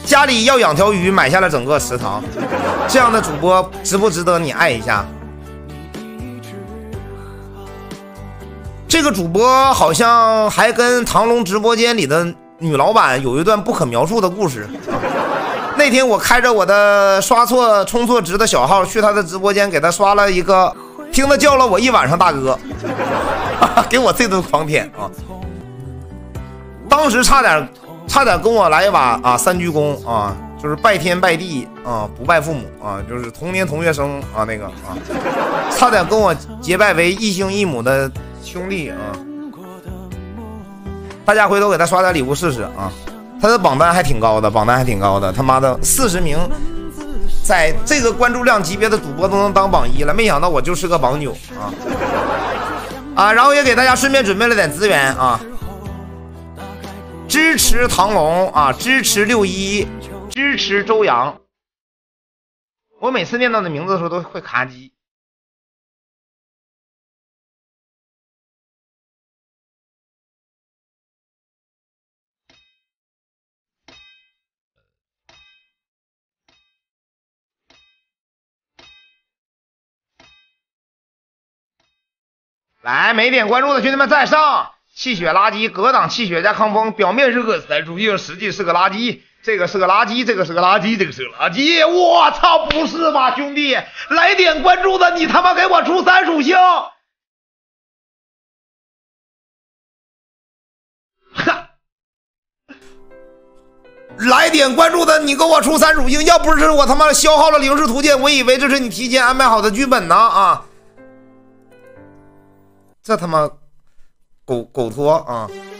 家里要养条鱼，买下了整个食堂。这样的主播值不值得你爱一下？这个主播好像还跟唐龙直播间里的女老板有一段不可描述的故事。那天我开着我的刷错充错值的小号去他的直播间，给他刷了一个，听他叫了我一晚上大哥，给我这顿狂舔啊！当时差点跟我来一把啊三鞠躬啊，就是拜天拜地啊，不拜父母啊，就是同年同月生啊那个啊，差点跟我结拜为异姓异母的兄弟啊！大家回头给他刷点礼物试试啊！他的榜单还挺高的，他妈的40名，在这个关注量级别的主播都能当榜1了，没想到我就是个榜9啊！然后也给大家顺便准备了点资源啊，支持唐龙啊，支持61，支持周洋。我每次念到的名字的时候都会卡机。来，没点关注的兄弟们再上！气血垃圾，格挡气血加抗风，表面是个三属性，实际是个垃圾。这个是个垃圾，这个是个垃圾，这个是个垃圾。我操，不是吧，兄弟！来点关注的，你他妈给我出3属性！哈！来点关注的，你给我出3属性！要不是我他妈消耗了灵视图鉴，我以为这是你提前安排好的剧本呢啊！这他妈狗托啊！